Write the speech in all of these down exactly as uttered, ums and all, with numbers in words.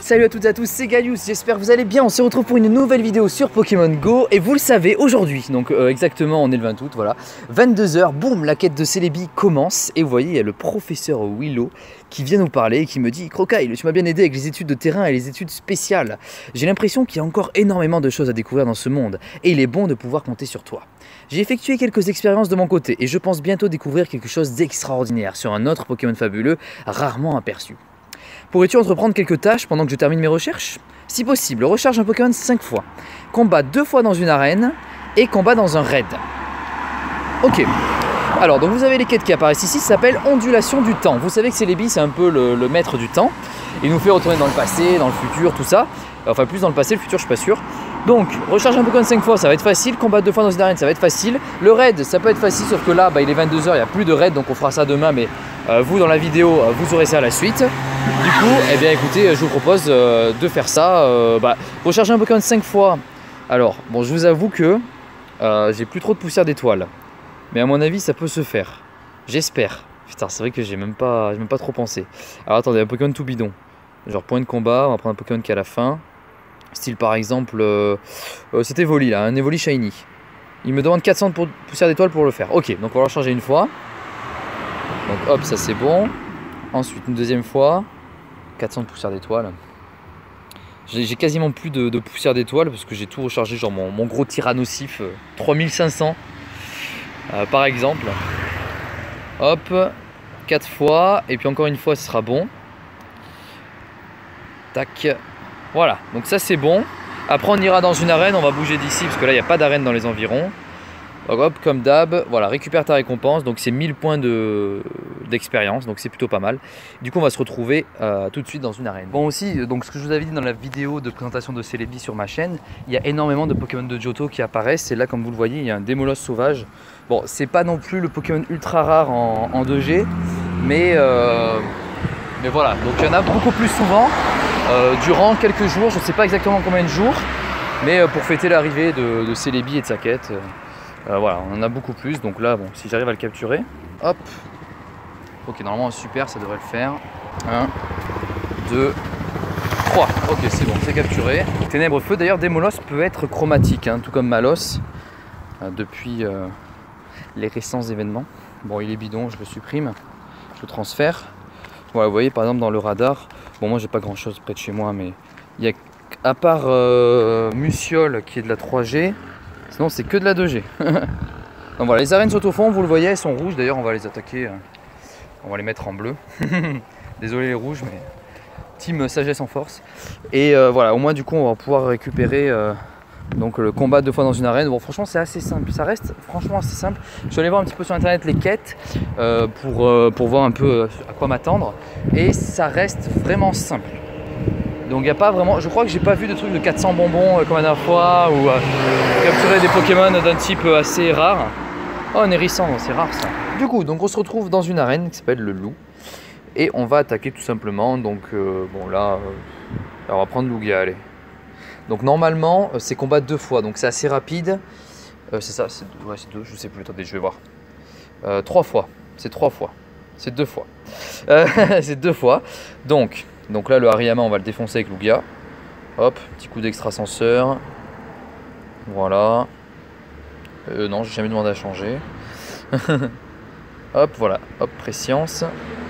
Salut à toutes et à tous, c'est Galius, j'espère que vous allez bien. On se retrouve pour une nouvelle vidéo sur Pokémon Go. Et vous le savez, aujourd'hui, donc euh, exactement on est le vingt août, voilà, vingt-deux heures, boum, la quête de Celebi commence. Et vous voyez, il y a le professeur Willow qui vient nous parler et qui me dit: Crocile, tu m'as bien aidé avec les études de terrain et les études spéciales. J'ai l'impression qu'il y a encore énormément de choses à découvrir dans ce monde. Et il est bon de pouvoir compter sur toi. J'ai effectué quelques expériences de mon côté et je pense bientôt découvrir quelque chose d'extraordinaire sur un autre Pokémon fabuleux, rarement aperçu. Pourrais-tu entreprendre quelques tâches pendant que je termine mes recherches? Si possible, recharge un Pokémon cinq fois, combat deux fois dans une arène et combat dans un raid. Ok, alors donc vous avez les quêtes qui apparaissent ici, ça s'appelle Ondulation du temps. Vous savez que Celebi c'est un peu le, le maître du temps. Il nous fait retourner dans le passé, dans le futur, tout ça. Enfin plus dans le passé, le futur je suis pas sûr. Donc recharge un Pokémon cinq fois, ça va être facile. Combattre deux fois dans une arène, ça va être facile. Le raid, ça peut être facile, sauf que là bah, il est vingt-deux heures, il n'y a plus de raid, donc on fera ça demain. Mais euh, vous dans la vidéo, euh, vous aurez ça à la suite. Du coup, eh bien écoutez, je vous propose euh, de faire ça. Euh, bah, recharger un Pokémon cinq fois. Alors, bon, je vous avoue que euh, j'ai plus trop de poussière d'étoiles. Mais à mon avis, ça peut se faire. J'espère. Putain, c'est vrai que j'ai même pas, j'ai même pas trop pensé. Alors attendez, un Pokémon tout bidon. Genre point de combat, on va prendre un Pokémon qui est à la fin. Style par exemple, euh, euh, cet Evoli là, un Evoli Shiny. Il me demande quatre cents pour poussière d'étoiles pour le faire. Ok, donc on va le recharger une fois. Donc hop, ça c'est bon. Ensuite une deuxième fois. quatre cents de poussière d'étoiles. J'ai quasiment plus de, de poussière d'étoiles parce que j'ai tout rechargé, genre mon, mon gros Tyrannosif, euh, trois mille cinq cents euh, par exemple. Hop, quatre fois, et puis encore une fois ce sera bon. Tac, voilà, donc ça c'est bon. Après on ira dans une arène, on va bouger d'ici parce que là il n'y a pas d'arène dans les environs. Donc hop, comme d'hab, voilà, récupère ta récompense, donc c'est mille points d'expérience, de, donc c'est plutôt pas mal. Du coup on va se retrouver euh, tout de suite dans une arène. Bon aussi, donc ce que je vous avais dit dans la vidéo de présentation de Celebi sur ma chaîne, il y a énormément de Pokémon de Johto qui apparaissent, et là comme vous le voyez, il y a un Démolos sauvage. Bon, c'est pas non plus le Pokémon ultra rare en, en deux G, mais, euh, mais voilà, donc il y en a beaucoup plus souvent, euh, durant quelques jours, je ne sais pas exactement combien de jours, mais euh, pour fêter l'arrivée de, de Celebi et de sa quête. Euh, Euh, voilà, on en a beaucoup plus, donc là, bon, si j'arrive à le capturer, hop, ok, normalement, super, ça devrait le faire, un, deux, trois, ok, c'est bon, c'est capturé. Ténèbres feu, d'ailleurs, Démolos peut être chromatique, hein, tout comme Malos, euh, depuis euh, les récents événements. Bon, il est bidon, je le supprime, je le transfère. Voilà, vous voyez, par exemple, dans le radar, bon, moi, j'ai pas grand-chose près de chez moi, mais il y a, à part euh, Musiole, qui est de la trois G, sinon c'est que de la deux G. Donc voilà, les arènes sont au fond, vous le voyez, elles sont rouges. D'ailleurs on va les attaquer, on va les mettre en bleu. Désolé les rouges, mais team sagesse en force. Et euh, voilà, au moins du coup on va pouvoir récupérer euh, donc le combat deux fois dans une arène. Bon franchement c'est assez simple, ça reste franchement assez simple. Je suis allé voir un petit peu sur internet les quêtes euh, pour, euh, pour voir un peu à quoi m'attendre. Et ça reste vraiment simple. Donc il n'y a pas vraiment, je crois que j'ai pas vu de trucs de quatre cents bonbons euh, comme la dernière fois, ou euh, capturer des Pokémon d'un type assez rare. Oh, un hérissant, c'est rare ça. Du coup, donc on se retrouve dans une arène qui s'appelle le loup, et on va attaquer tout simplement. Donc euh, bon là, euh, on va prendre Lugia, allez. Donc normalement c'est combat deux fois, donc c'est assez rapide. Euh, c'est ça, c'est ouais, deux, je sais plus, attendez, je vais voir. Euh, trois fois, c'est trois fois, c'est deux fois. Euh, c'est deux fois, donc... Donc là le Hariyama on va le défoncer avec Lugia. Hop, petit coup d'extrasenseur. Voilà. Euh, non, j'ai jamais demandé à changer. Hop, voilà. Hop, préscience.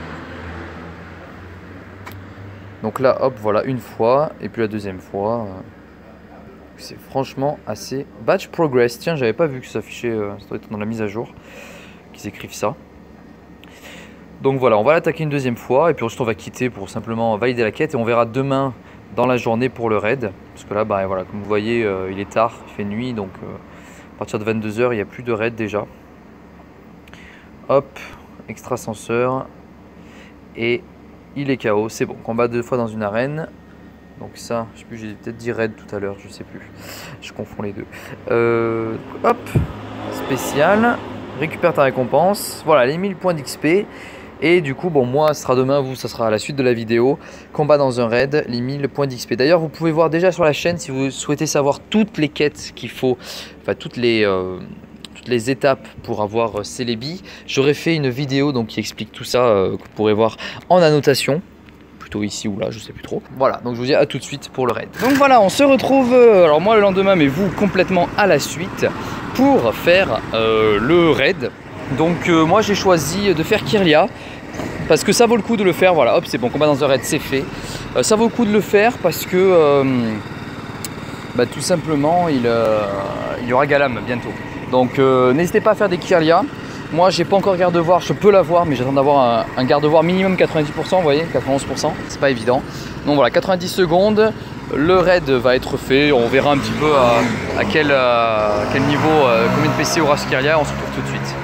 Donc là, hop, voilà, une fois. Et puis la deuxième fois. Euh, c'est franchement assez... Batch Progress. Tiens, j'avais pas vu que ça affichait... Euh, ça doit être dans la mise à jour qu'ils écrivent ça. Donc voilà, on va l'attaquer une deuxième fois et puis ensuite on va quitter pour simplement valider la quête et on verra demain dans la journée pour le raid. Parce que là, bah, voilà, comme vous voyez, euh, il est tard, il fait nuit, donc euh, à partir de vingt-deux heures, il n'y a plus de raid déjà. Hop, extrasenseur et il est K O, c'est bon. Combat deux fois dans une arène. Donc ça, je sais plus, j'ai peut-être dit raid tout à l'heure, je sais plus. Je confonds les deux. Euh, hop, spécial, récupère ta récompense. Voilà, les mille points d'X P. Et du coup, bon, moi, ce sera demain, vous, ça sera à la suite de la vidéo. Combat dans un raid, les mille points d'X P. D'ailleurs, vous pouvez voir déjà sur la chaîne, si vous souhaitez savoir toutes les quêtes qu'il faut, enfin, toutes les, euh, toutes les étapes pour avoir euh, Celebi. J'aurais fait une vidéo donc, qui explique tout ça, euh, que vous pourrez voir en annotation. plutôt ici ou là, je sais plus trop. Voilà, donc je vous dis à tout de suite pour le raid. Donc voilà, on se retrouve, euh, alors moi le lendemain, mais vous complètement à la suite, pour faire euh, le raid. Donc euh, moi j'ai choisi de faire Kirlia, parce que ça vaut le coup de le faire. Voilà, hop, c'est bon, combat dans un raid, c'est fait. Euh, ça vaut le coup de le faire parce que, euh, bah, tout simplement, il, euh, il y aura Galam bientôt. Donc euh, n'hésitez pas à faire des Kirlia. Moi j'ai pas encore garde-voir, je peux l'avoir, mais j'attends d'avoir un, un garde-voir minimum quatre-vingt-dix pour cent, vous voyez, quatre-vingt-onze pour cent, c'est pas évident. Donc voilà, quatre-vingt-dix secondes, le raid va être fait, on verra un petit peu à, à, quel, à quel niveau, euh, combien de P C aura ce Kirlia, on se retrouve tout de suite.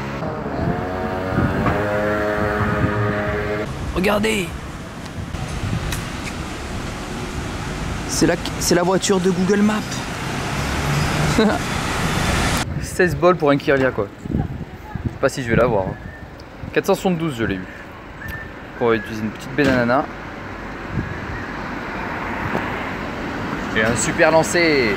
Regardez, c'est la, c'est la voiture de Google Maps. seize balles pour un Kirlia quoi. Je sais pas si je vais l'avoir. Hein. quatre cent soixante-douze je l'ai eu. On va utiliser une petite banana. J'ai un super lancé.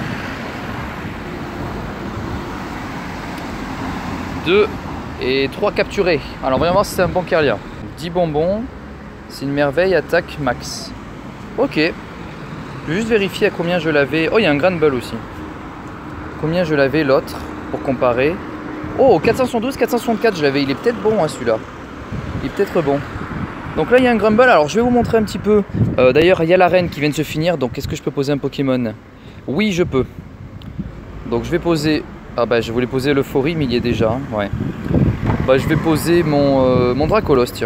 deux et trois capturés. Alors voyons voir si c'est un bon Kirlia. dix bonbons. C'est une merveille, attaque max. Ok. Je vais juste vérifier à combien je l'avais. Oh, il y a un Grand Bull aussi. Combien je l'avais l'autre pour comparer. Oh, quatre cent soixante-douze, quatre cent soixante-quatre, je l'avais. Il est peut-être bon hein, celui-là. Il est peut-être bon. Donc là, il y a un Grumble. Alors, je vais vous montrer un petit peu. Euh, D'ailleurs, il y a l'arène qui vient de se finir. Donc, est-ce que je peux poser un Pokémon? Oui, je peux. Donc, je vais poser. Ah, bah, je voulais poser l'Euphorie, mais il y est déjà. Hein. Ouais. Bah, je vais poser mon, euh, mon Dracolos, tiens.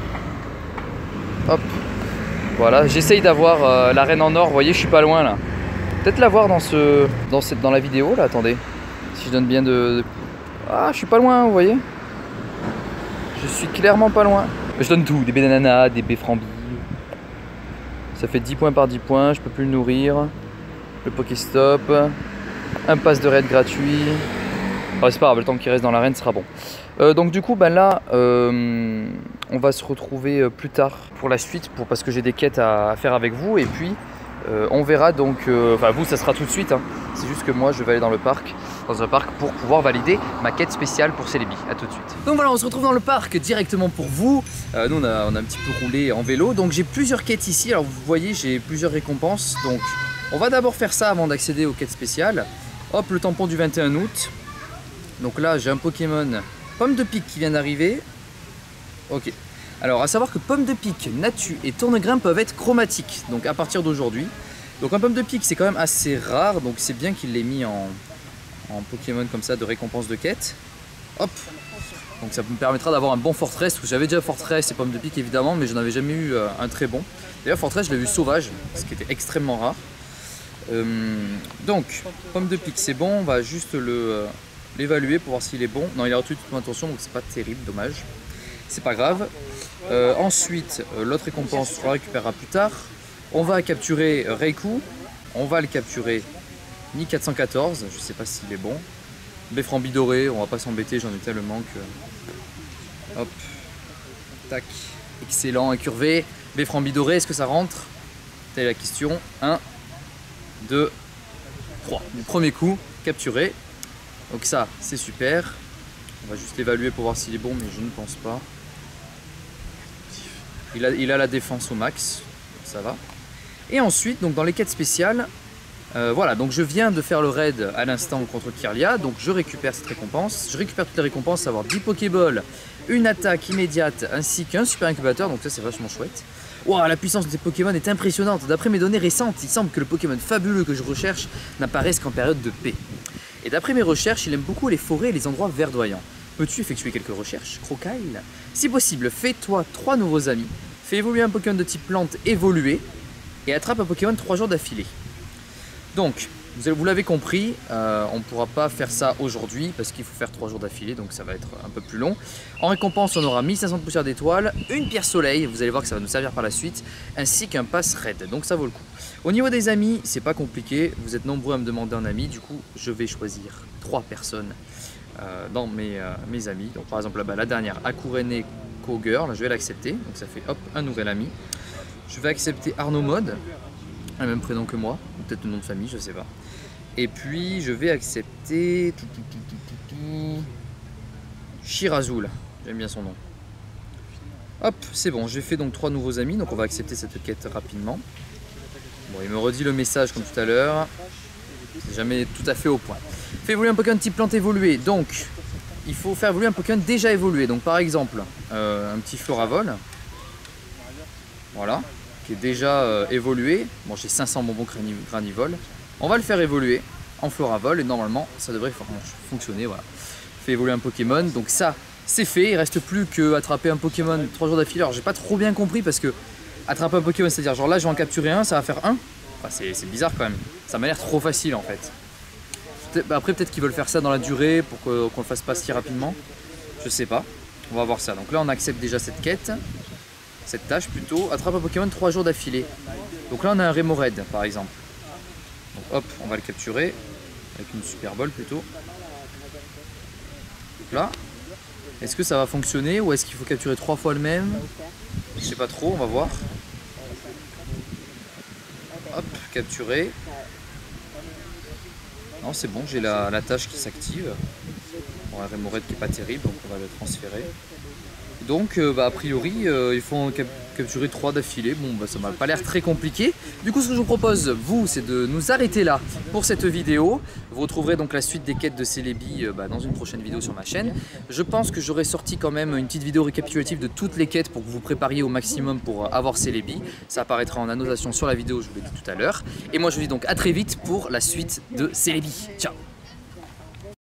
Hop. Voilà. J'essaye d'avoir euh, l'arène en or. Vous voyez, je suis pas loin là. Peut-être la voir dans, ce, dans, cette, dans la vidéo là. Attendez. Si je donne bien de. de... Ah, je suis pas loin, vous voyez. Je suis clairement pas loin. Je donne tout, des bananas, des baies frambis. Ça fait dix points par dix points, je peux plus le nourrir. Le Pokéstop. Un pass de raid gratuit. Enfin, c'est pas grave, le temps qu'il reste dans l'arène sera bon. Euh, donc du coup, ben là, euh, on va se retrouver plus tard pour la suite, pour, parce que j'ai des quêtes à, à faire avec vous. Et puis, euh, on verra donc, euh, enfin vous, ça sera tout de suite. Hein. C'est juste que moi, je vais aller dans le parc. Dans un parc pour pouvoir valider ma quête spéciale pour Celebi. A tout de suite. Donc voilà, on se retrouve dans le parc directement pour vous. Euh, nous on a, on a un petit peu roulé en vélo. Donc j'ai plusieurs quêtes ici. Alors vous voyez, j'ai plusieurs récompenses. Donc on va d'abord faire ça avant d'accéder aux quêtes spéciales. Hop, le tampon du vingt et un août. Donc là j'ai un Pokémon Pomme de Pique qui vient d'arriver. Ok. Alors à savoir que Pomme de Pique, Natu et Tourne-Grimpe peuvent être chromatiques. Donc à partir d'aujourd'hui. Donc un Pomme de Pique c'est quand même assez rare. Donc c'est bien qu'il l'ait mis en... en Pokémon comme ça de récompense de quête. Hop. Donc ça me permettra d'avoir un bon Fortress. J'avais déjà Fortress et Pomme de Pique évidemment, mais je n'avais jamais eu euh, un très bon. D'ailleurs Fortress je l'ai vu sauvage, ce qui était extrêmement rare. Euh, donc Pomme de Pique c'est bon, on va juste le euh, l'évaluer pour voir s'il est bon. Non, il a reçu toute mon attention donc c'est pas terrible, dommage. C'est pas grave. Euh, ensuite euh, l'autre récompense on la récupérera plus tard. On va capturer Raikou. On va le capturer Ni quatre cent quatorze, je sais pas s'il est bon. Béframbi doré, on va pas s'embêter, j'en ai tellement que... Hop. Tac. Excellent, incurvé. Béframbi doré, est-ce que ça rentre? Telle est la question. un, deux, trois. Du premier coup, capturé. Donc ça, c'est super. On va juste l'évaluer pour voir s'il est bon, mais je ne pense pas. Il a, il a la défense au max, ça va. Et ensuite, donc dans les quêtes spéciales, Euh, voilà, donc je viens de faire le raid à l'instant contre Kirlia, donc je récupère cette récompense. Je récupère toutes les récompenses, à savoir dix Pokéballs, une attaque immédiate ainsi qu'un super incubateur, donc ça c'est vachement chouette. Wow, la puissance de ces Pokémon est impressionnante. D'après mes données récentes, il semble que le Pokémon fabuleux que je recherche n'apparaisse qu'en période de paix. Et d'après mes recherches, il aime beaucoup les forêts et les endroits verdoyants. Peux-tu effectuer quelques recherches, Crocile? Si possible, fais-toi trois nouveaux amis, fais évoluer un Pokémon de type plante évolué et attrape un Pokémon trois jours d'affilée. Donc, vous l'avez compris, euh, on ne pourra pas faire ça aujourd'hui parce qu'il faut faire trois jours d'affilée, donc ça va être un peu plus long. En récompense, on aura mille cinq cents poussières d'étoiles, une pierre soleil, vous allez voir que ça va nous servir par la suite, ainsi qu'un pass raid, donc ça vaut le coup. Au niveau des amis, c'est pas compliqué, vous êtes nombreux à me demander un ami, du coup je vais choisir trois personnes euh, dans mes, euh, mes amis. Donc par exemple là-bas, la dernière, Akurene Cowgirl, je vais l'accepter, donc ça fait hop, un nouvel ami. Je vais accepter Arnaud Mode, le même prénom que moi, ou peut-être le nom de famille, je sais pas. Et puis je vais accepter Shirazul, j'aime bien son nom. Hop, c'est bon, j'ai fait donc trois nouveaux amis, donc on va accepter cette quête rapidement. Bon, il me redit le message comme tout à l'heure. C'est jamais tout à fait au point. Fait évoluer un Pokémon type plante évolué, donc il faut faire évoluer un Pokémon déjà évolué. Donc par exemple, euh, un petit Floravol. Voilà, qui est déjà euh, évolué. Bon, j'ai cinq cents bonbons Granivol. On va le faire évoluer en Floravol et normalement ça devrait fonctionner. Voilà. Fait évoluer un Pokémon, donc ça c'est fait. Il reste plus que attraper un Pokémon trois jours d'affilée. Alors j'ai pas trop bien compris parce que attraper un Pokémon, c'est à dire genre là je vais en capturer un, ça va faire un. Enfin, c'est bizarre quand même. Ça m'a l'air trop facile en fait. Peut bah après peut-être qu'ils veulent faire ça dans la durée pour qu'on qu le fasse pas si rapidement. Je sais pas. On va voir ça. Donc là on accepte déjà cette quête. Cette tâche plutôt. Attrape un Pokémon trois jours d'affilée. Donc là on a un Remoraid par exemple. Donc hop, on va le capturer. Avec une Super Ball plutôt. Donc là. Est-ce que ça va fonctionner ou est-ce qu'il faut capturer trois fois le même? Je sais pas trop, on va voir. Hop, capturer. Non, c'est bon, j'ai la, la tâche qui s'active. Bon, un Remoraid qui est pas terrible, donc on va le transférer. Donc, euh, bah, a priori, euh, il faut en cap capturer trois d'affilée. Bon, bah, ça m'a pas l'air très compliqué. Du coup, ce que je vous propose, vous, c'est de nous arrêter là pour cette vidéo. Vous retrouverez donc la suite des quêtes de Celebi euh, bah, dans une prochaine vidéo sur ma chaîne. Je pense que j'aurai sorti quand même une petite vidéo récapitulative de toutes les quêtes pour que vous vous prépariez au maximum pour avoir Celebi. Ça apparaîtra en annotation sur la vidéo, je vous l'ai dit tout à l'heure. Et moi, je vous dis donc à très vite pour la suite de Celebi. Ciao!